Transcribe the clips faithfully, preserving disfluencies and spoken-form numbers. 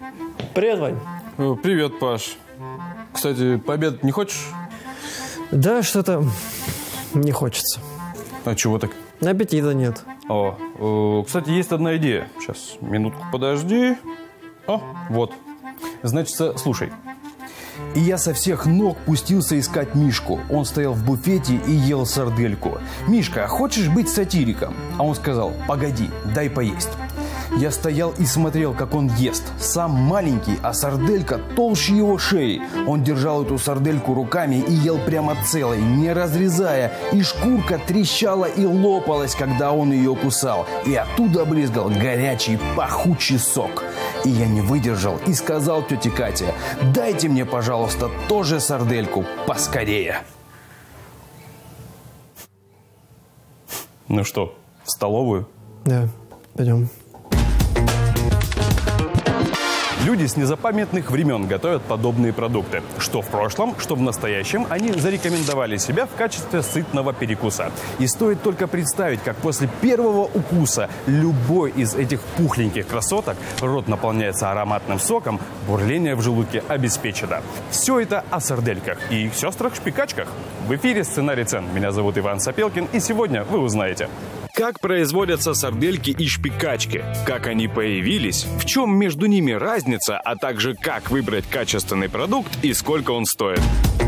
Привет, Вань. Привет, Паш. Кстати, пообедать не хочешь? Да, что-то не хочется. А чего так? Аппетита нет. О, э, кстати, есть одна идея. Сейчас, минутку подожди. О, вот. Значит, слушай. И я со всех ног пустился искать Мишку. Он стоял в буфете и ел сардельку. «Мишка, хочешь быть сатириком?» А он сказал: «Погоди, дай поесть». Я стоял и смотрел, как он ест. Сам маленький, а сарделька толще его шеи. Он держал эту сардельку руками и ел прямо целой, не разрезая. И шкурка трещала и лопалась, когда он ее кусал. И оттуда брызгал горячий, пахучий сок. И я не выдержал и сказал тете Кате: «Дайте мне, пожалуйста, тоже сардельку поскорее». Ну что, в столовую? Да, пойдем. Люди с незапамятных времен готовят подобные продукты. Что в прошлом, что в настоящем, они зарекомендовали себя в качестве сытного перекуса. И стоит только представить, как после первого укуса любой из этих пухленьких красоток рот наполняется ароматным соком, бурление в желудке обеспечено. Все это о сардельках и их сестрах-шпикачках. В эфире «Сценарий цен». Меня зовут Иван Сапелкин, и сегодня вы узнаете: как производятся сардельки и шпикачки, как они появились, в чем между ними разница, а также как выбрать качественный продукт и сколько он стоит.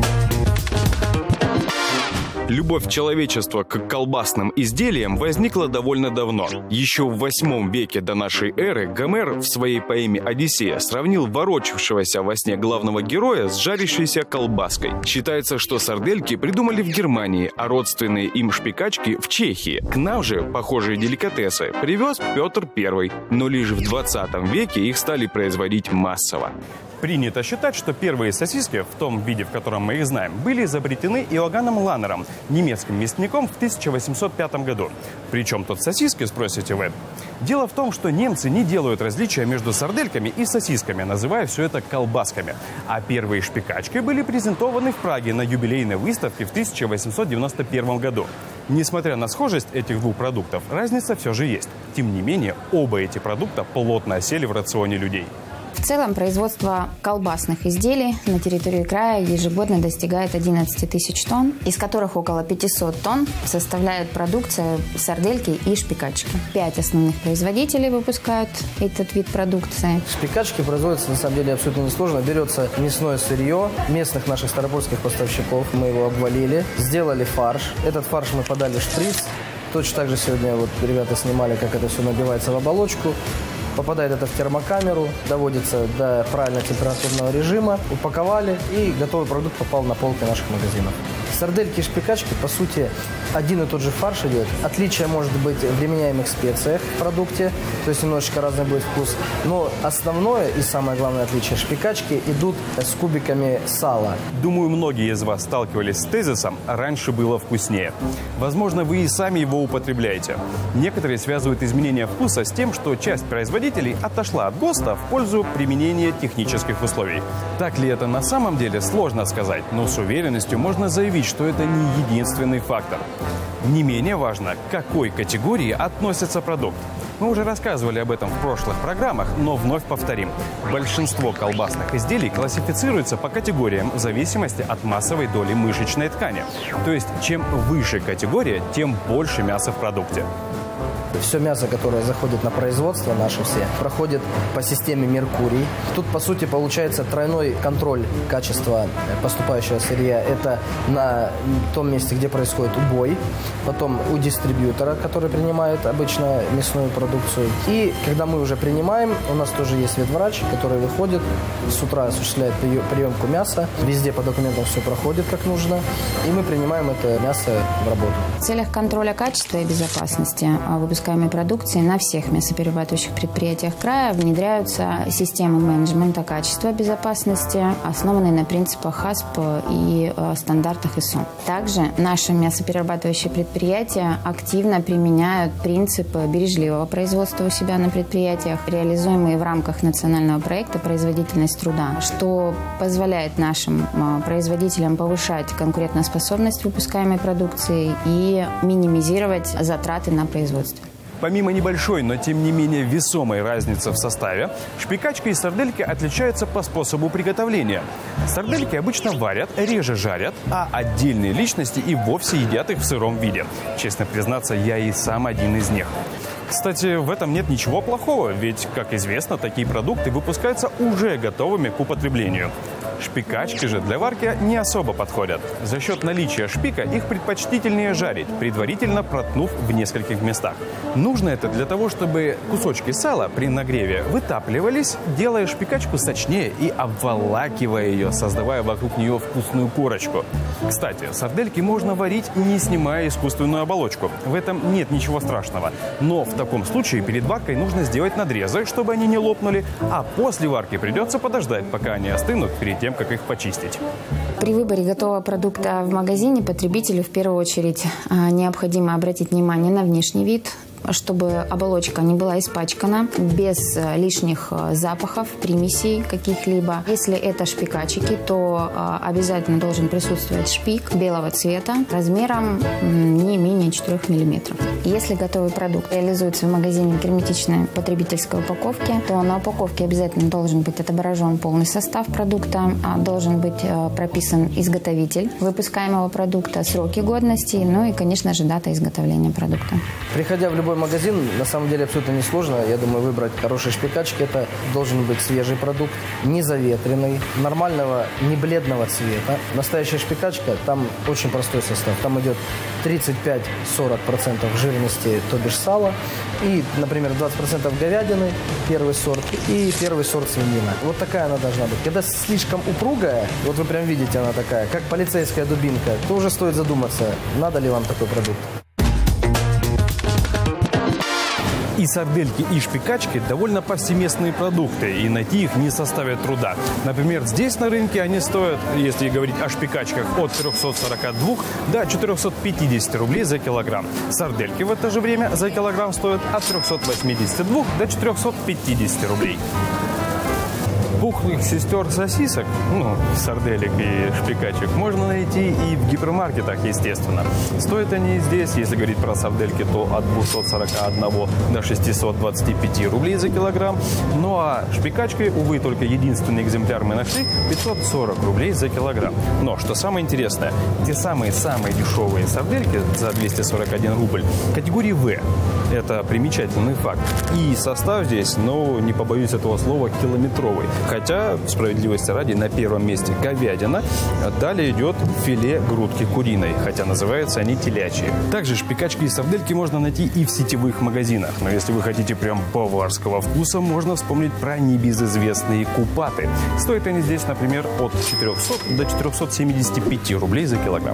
Любовь человечества к колбасным изделиям возникла довольно давно. Еще в восьмом веке до нашей эры Гомер в своей поэме «Одиссея» сравнил ворочавшегося во сне главного героя с жарящейся колбаской. Считается, что сардельки придумали в Германии, а родственные им шпикачки в Чехии. К нам же похожие деликатесы привез Петр Первый, но лишь в двадцатом веке их стали производить массово. Принято считать, что первые сосиски, в том виде, в котором мы их знаем, были изобретены Иоганном Ланнером, немецким мясником, в тысяча восемьсот пятом году. Причем тут сосиски, спросите вы? Дело в том, что немцы не делают различия между сардельками и сосисками, называя все это колбасками. А первые шпикачки были презентованы в Праге на юбилейной выставке в тысяча восемьсот девяносто первом году. Несмотря на схожесть этих двух продуктов, разница все же есть. Тем не менее, оба эти продукта плотно осели в рационе людей. В целом, производство колбасных изделий на территории края ежегодно достигает одиннадцати тысяч тонн, из которых около пятисот тонн составляют продукция сардельки и шпикачки. Пять основных производителей выпускают этот вид продукции. Шпикачки производятся, на самом деле, абсолютно несложно. Берется мясное сырье местных наших старопольских поставщиков. Мы его обвалили, сделали фарш. Этот фарш мы подали в шприц. Точно так же сегодня вот ребята снимали, как это все набивается в оболочку. Попадает это в термокамеру, доводится до правильного температурного режима, упаковали, и готовый продукт попал на полки наших магазинов. Сардельки и шпикачки, по сути, один и тот же фарш идет. Отличие может быть в применяемых специях в продукте, то есть немножечко разный будет вкус. Но основное и самое главное отличие — шпикачки идут с кубиками сала. Думаю, многие из вас сталкивались с тезисом «раньше было вкуснее». Возможно, вы и сами его употребляете. Некоторые связывают изменение вкуса с тем, что часть производителей отошла от ГОСТа в пользу применения технических условий. Так ли это на самом деле, сложно сказать, но с уверенностью можно заявить, что это не единственный фактор. Не менее важно, к какой категории относится продукт. Мы уже рассказывали об этом в прошлых программах, но вновь повторим. Большинство колбасных изделий классифицируется по категориям в зависимости от массовой доли мышечной ткани. То есть, чем выше категория, тем больше мяса в продукте. Все мясо, которое заходит на производство, наше все, проходит по системе Меркурий. Тут, по сути, получается тройной контроль качества поступающего сырья. Это на том месте, где происходит убой, потом у дистрибьютора, который принимает обычно мясную продукцию. И когда мы уже принимаем, у нас тоже есть ветврач, который выходит, с утра осуществляет приемку мяса. Везде по документам все проходит как нужно, и мы принимаем это мясо в работу. В целях контроля качества и безопасности выпускаемой продукции на всех мясоперерабатывающих предприятиях края внедряются системы менеджмента качества безопасности, основанные на принципах хасп и стандартах ай эс о. Также наши мясоперерабатывающие предприятия активно применяют принципы бережливого производства у себя на предприятиях, реализуемые в рамках национального проекта «Производительность труда», что позволяет нашим производителям повышать конкурентоспособность выпускаемой продукции и минимизировать затраты на производство. Помимо небольшой, но тем не менее весомой разницы в составе, шпикачка и сардельки отличаются по способу приготовления. Сардельки обычно варят, реже жарят, а отдельные личности и вовсе едят их в сыром виде. Честно признаться, я и сам один из них. Кстати, в этом нет ничего плохого, ведь, как известно, такие продукты выпускаются уже готовыми к употреблению. Шпикачки же для варки не особо подходят. За счет наличия шпика их предпочтительнее жарить, предварительно проткнув в нескольких местах. Нужно это для того, чтобы кусочки сала при нагреве вытапливались, делая шпикачку сочнее и обволакивая ее, создавая вокруг нее вкусную корочку. Кстати, сардельки можно варить, не снимая искусственную оболочку. В этом нет ничего страшного. Но в таком случае перед варкой нужно сделать надрезы, чтобы они не лопнули, а после варки придется подождать, пока они остынут, перед тем, как их почистить. При выборе готового продукта в магазине потребителю в первую очередь необходимо обратить внимание на внешний вид, чтобы оболочка не была испачкана, без лишних запахов, примесей каких-либо. Если это шпикачики, то обязательно должен присутствовать шпик белого цвета размером не менее четырёх миллиметров. Если готовый продукт реализуется в магазине герметичной потребительской упаковки, то на упаковке обязательно должен быть отображен полный состав продукта, должен быть прописан изготовитель выпускаемого продукта, сроки годности, ну и, конечно же, дата изготовления продукта. Приходя в любой магазин, на самом деле абсолютно несложно. Я думаю, выбрать хорошие шпикачки. Это должен быть свежий продукт, не заветренный, нормального, не бледного цвета. Настоящая шпикачка, там очень простой состав. Там идет тридцать пять - сорок процентов жирности, то бишь сала. И, например, двадцать процентов говядины, первый сорт, и первый сорт свинина. Вот такая она должна быть. Когда слишком упругая, вот вы прям видите, она такая, как полицейская дубинка, то уже стоит задуматься, надо ли вам такой продукт. И сардельки, и шпикачки довольно повсеместные продукты, и найти их не составит труда. Например, здесь на рынке они стоят, если говорить о шпикачках, от трёхсот сорока двух до четырёхсот пятидесяти рублей за килограмм. Сардельки в это же время за килограмм стоят от трёхсот восьмидесяти двух до четырёхсот пятидесяти рублей. Пухлых сестер сосисок, ну, сарделек и шпикачек, можно найти и в гипермаркетах, естественно. Стоят они здесь, если говорить про сардельки, то от двухсот сорока одного до шестисот двадцати пяти рублей за килограмм. Ну а шпикачкой, увы, только единственный экземпляр мы нашли, пятьсот сорок рублей за килограмм. Но, что самое интересное, те самые-самые дешевые сардельки за двести сорок один рубль категории В. Это примечательный факт. И состав здесь, ну, не побоюсь этого слова, километровый. Хотя, справедливости ради, на первом месте говядина, а далее идет филе грудки куриной, хотя называются они телячьи. Также шпикачки и сардельки можно найти и в сетевых магазинах. Но если вы хотите прям баварского вкуса, можно вспомнить про небезызвестные купаты. Стоят они здесь, например, от четырёхсот до четырёхсот семидесяти пяти рублей за килограмм.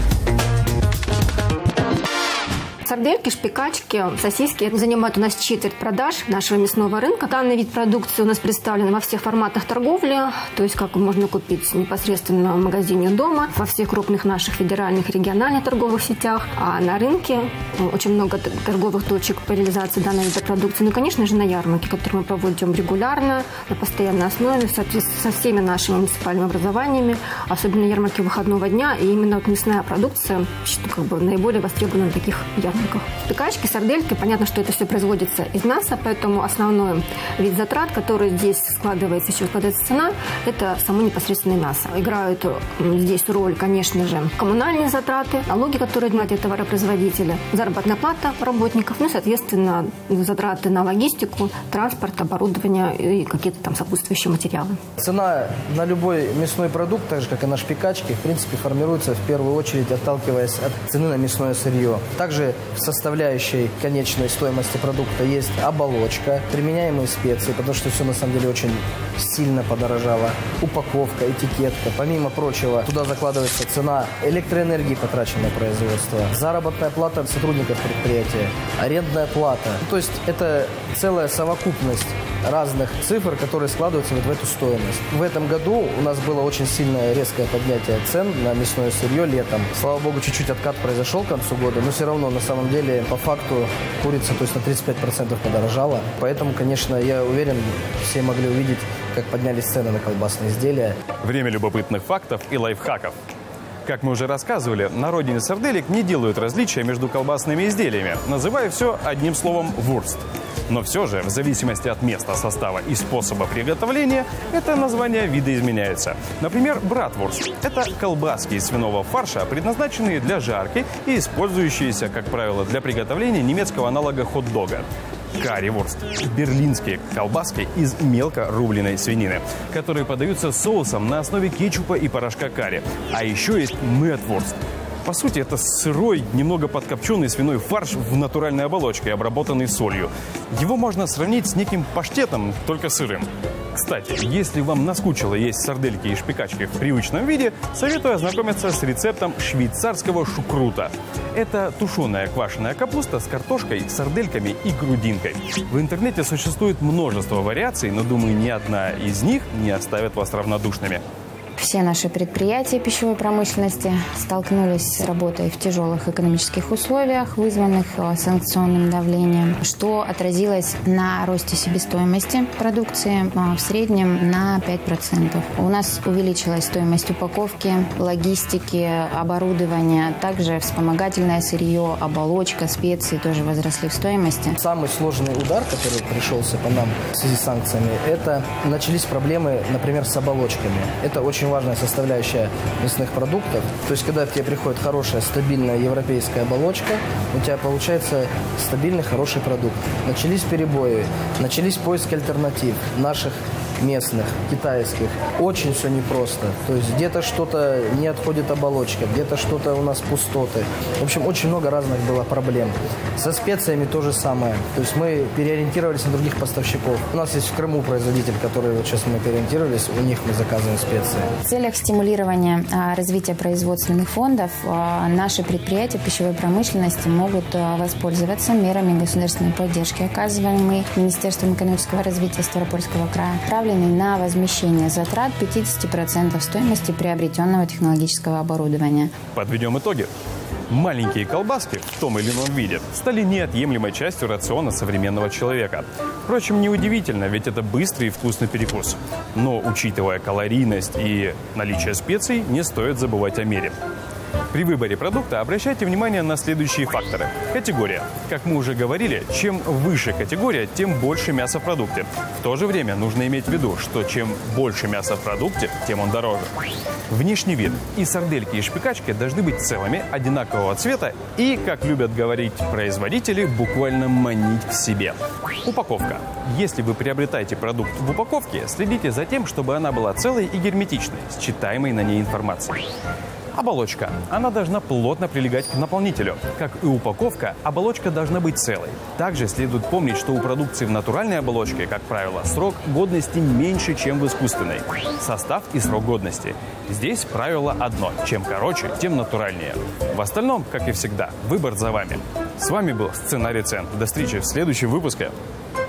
Сардельки, шпикачки, сосиски занимают у нас четверть продаж нашего мясного рынка. Данный вид продукции у нас представлен во всех форматах торговли, то есть как можно купить непосредственно в магазине дома, во всех крупных наших федеральных и региональных торговых сетях. А на рынке очень много торговых точек по реализации данного вида продукции. Ну, конечно же, на ярмарке, которые мы проводим регулярно, на постоянной основе, в соответствии со всеми нашими муниципальными образованиями, особенно ярмарки выходного дня. И именно вот мясная продукция, что как бы наиболее востребована на таких ярмарках. Шпикачки, сардельки, понятно, что это все производится из мяса, поэтому основной вид затрат, который здесь складывается, еще складывается цена, это само непосредственное мясо. Играют здесь роль, конечно же, коммунальные затраты, налоги, которые платят товаропроизводители, заработная плата работников, ну и, соответственно, затраты на логистику, транспорт, оборудование и какие-то там сопутствующие материалы. Цена на любой мясной продукт, так же, как и на шпикачки, в принципе, формируется в первую очередь, отталкиваясь от цены на мясное сырье. Также в составляющей конечной стоимости продукта есть оболочка, применяемые специи, потому что все на самом деле очень сильно подорожало, упаковка, этикетка. Помимо прочего, туда закладывается цена электроэнергии, потраченной на производство, заработная плата сотрудников предприятия, арендная плата. То есть это целая совокупность разных цифр, которые складываются вот в эту стоимость. В этом году у нас было очень сильное резкое поднятие цен на мясное сырье летом. Слава богу, чуть-чуть откат произошел к концу года, но все равно, на самом деле, по факту курица, то есть на тридцать пять процентов подорожала. Поэтому, конечно, я уверен, все могли увидеть, как поднялись цены на колбасные изделия. Время любопытных фактов и лайфхаков. Как мы уже рассказывали, на родине сарделек не делают различия между колбасными изделиями, называя все одним словом «вурст». Но все же, в зависимости от места, состава и способа приготовления, это название видоизменяется. Например, братвурст – это колбаски из свиного фарша, предназначенные для жарки и использующиеся, как правило, для приготовления немецкого аналога хот-дога. Карривурст – берлинские колбаски из мелко рубленой свинины, которые подаются соусом на основе кетчупа и порошка карри. А еще есть мэтвурст. По сути, это сырой, немного подкопченный свиной фарш в натуральной оболочке, обработанный солью. Его можно сравнить с неким паштетом, только сырым. Кстати, если вам наскучило есть сардельки и шпикачки в привычном виде, советую ознакомиться с рецептом швейцарского шукрута. Это тушеная квашеная капуста с картошкой, сардельками и грудинкой. В интернете существует множество вариаций, но, думаю, ни одна из них не оставит вас равнодушными. Все наши предприятия пищевой промышленности столкнулись с работой в тяжелых экономических условиях, вызванных санкционным давлением, что отразилось на росте себестоимости продукции в среднем на пять процентов. У нас увеличилась стоимость упаковки, логистики, оборудования, также вспомогательное сырье, оболочка, специи тоже возросли в стоимости. Самый сложный удар, который пришелся по нам в связи с санкциями, это начались проблемы, например, с оболочками. Это очень важная составляющая мясных продуктов. То есть, когда к тебе приходит хорошая, стабильная европейская оболочка, у тебя получается стабильный, хороший продукт. Начались перебои, начались поиски альтернатив наших местных, китайских. Очень все непросто. То есть где-то что-то не отходит оболочка, где-то что-то у нас пустоты. В общем, очень много разных было проблем. Со специями то же самое. То есть мы переориентировались на других поставщиков. У нас есть в Крыму производитель, который вот сейчас мы переориентировались, у них мы заказываем специи. В целях стимулирования а, развития производственных фондов а, наши предприятия пищевой промышленности могут а, воспользоваться мерами государственной поддержки, оказываемые Министерством экономического развития Ставропольского края, на возмещение затрат пятьдесят процентов стоимости приобретенного технологического оборудования. Подведем итоги. Маленькие колбаски в том или ином виде стали неотъемлемой частью рациона современного человека. Впрочем, неудивительно, ведь это быстрый и вкусный перекус. Но, учитывая калорийность и наличие специй, не стоит забывать о мере. При выборе продукта обращайте внимание на следующие факторы. Категория. Как мы уже говорили, чем выше категория, тем больше мяса в продукте. В то же время нужно иметь в виду, что чем больше мяса в продукте, тем он дороже. Внешний вид. И сардельки, и шпикачки должны быть целыми, одинакового цвета и, как любят говорить производители, буквально манить к себе. Упаковка. Если вы приобретаете продукт в упаковке, следите за тем, чтобы она была целой и герметичной, с читаемой на ней информацией. Оболочка. Она должна плотно прилегать к наполнителю. Как и упаковка, оболочка должна быть целой. Также следует помнить, что у продукции в натуральной оболочке, как правило, срок годности меньше, чем в искусственной. Состав и срок годности. Здесь правило одно. Чем короче, тем натуральнее. В остальном, как и всегда, выбор за вами. С вами был Сценарий цен. До встречи в следующем выпуске.